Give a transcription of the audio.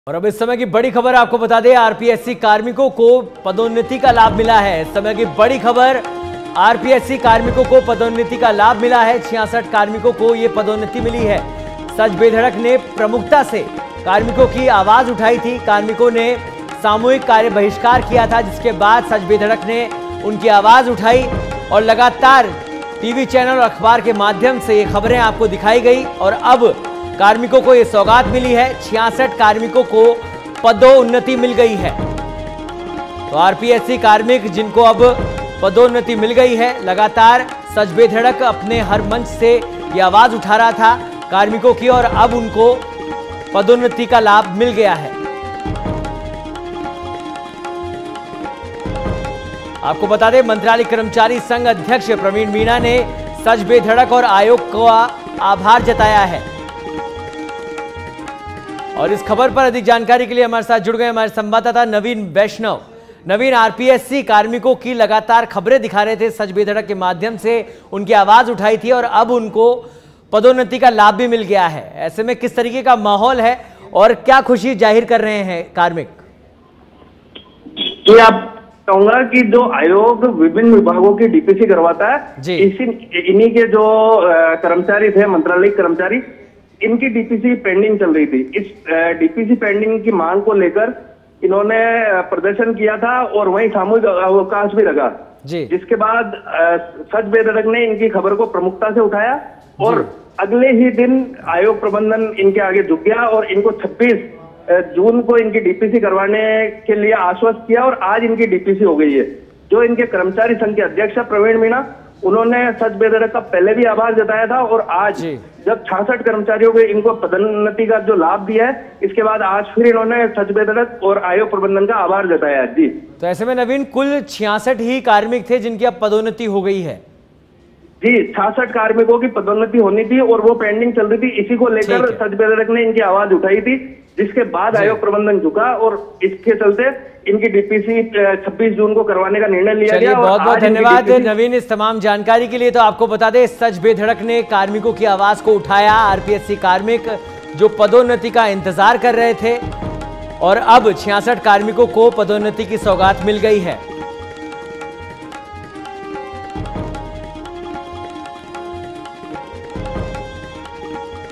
और अब इस समय की बड़ी खबर आपको बता दें, आरपीएससी कार्मिकों को पदोन्नति का लाभ मिला है। इस समय की बड़ी खबर, आरपीएससी कार्मिकों को पदोन्नति का लाभ मिला है। 66 कार्मिकों को ये पदोन्नति मिली है। सच बेधड़क ने प्रमुखता से कार्मिकों की आवाज उठाई थी। कार्मिकों ने सामूहिक कार्य बहिष्कार किया था, जिसके बाद सच बेधड़क ने उनकी आवाज उठाई और लगातार टीवी चैनल और अखबार के माध्यम से ये खबरें आपको दिखाई गई। और अब कार्मिकों को ये सौगात मिली है। 66 कार्मिकों को पदोन्नति मिल गई है। तो आरपीएससी कार्मिक जिनको अब पदोन्नति मिल गई है, लगातार सच बेधड़क अपने हर मंच से ये आवाज उठा रहा था कार्मिकों की, और अब उनको पदोन्नति का लाभ मिल गया है। आपको बता दें, मंत्रालय कर्मचारी संघ अध्यक्ष प्रवीण मीणा ने सच बेधड़क और आयोग का आभार जताया है। और इस खबर पर अधिक जानकारी के लिए हमारे साथ जुड़ गए हमारे संवाददाता नवीन वैष्णव। नवीन, आरपीएससी कार्मिकों की लगातार खबरें दिखा रहे थे, सच बेधड़क के माध्यम से उनकी आवाज उठाई थी और अब उनको पदोन्नति का लाभ भी मिल गया है। ऐसे में किस तरीके का माहौल है और क्या खुशी जाहिर कर रहे हैं कार्मिक? जी, आप कहूंगा कि जो आयोग विभिन्न विभागों की डीपीसी करवाता है, इन्हीं के जो कर्मचारी थे, मंत्रालय कर्मचारी, इनकी डीपीसी पेंडिंग चल रही थी। इस डीपीसी पेंडिंग की मांग को लेकर इन्होंने प्रदर्शन किया था और वहीं सामूहिक अवकाश भी लगा, जिसके बाद सच बेधड़क ने इनकी खबर को प्रमुखता से उठाया और अगले ही दिन आयोग प्रबंधन इनके आगे झुक गया और इनको 26 जून को इनकी डीपीसी करवाने के लिए आश्वस्त किया और आज इनकी डीपीसी हो गई है। जो इनके कर्मचारी संघ के अध्यक्ष प्रवीण मीणा, उन्होंने सच बेधड़क का पहले भी आभार जताया था और आज जब 66 कर्मचारियों को इनको पदोन्नति का जो लाभ दिया है, इसके बाद आज फिर इन्होंने सच बेधड़क और आयोग प्रबंधन का आभार जताया। जी, तो ऐसे में नवीन, कुल 66 ही कार्मिक थे जिनकी अब पदोन्नति हो गई है। जी, 66 कार्मिकों की पदोन्नति होनी थी और वो पेंडिंग चल रही थी। इसी को लेकर सच बेधड़क ने इनकी आवाज उठाई थी, जिसके बाद आयोग प्रबंधन झुका और इसके चलते इनकी डीपीसी 26 जून को करवाने का निर्णय लिया गया। बहुत बहुत धन्यवाद नवीन इस तमाम जानकारी के लिए। तो आपको बता दें, सच बेधड़क ने कार्मिकों की आवाज को उठाया। आरपीएससी कार्मिक जो पदोन्नति का इंतजार कर रहे थे और अब 66 कार्मिकों को पदोन्नति की सौगात मिल गई है।